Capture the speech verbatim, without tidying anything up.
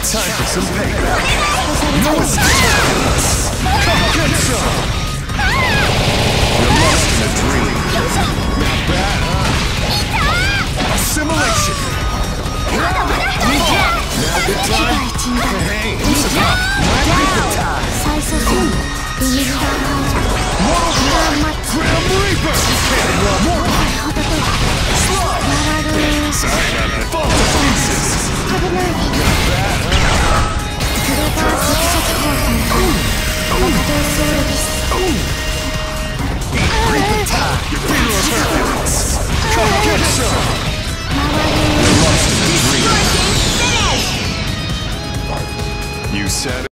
Time for some payback. No escape. Come get some. You're lost in a dream. Not bad, huh? Assimilation. Now good time. Hey, listen up. Not good time. Mortal Blood. Grim Reaper. You can't run more. Slug. Sorry about that. Fall to pieces. Not bad, huh? Reaper time. Your fear of Hercules. Come get some. You're lost in a dream. You said it.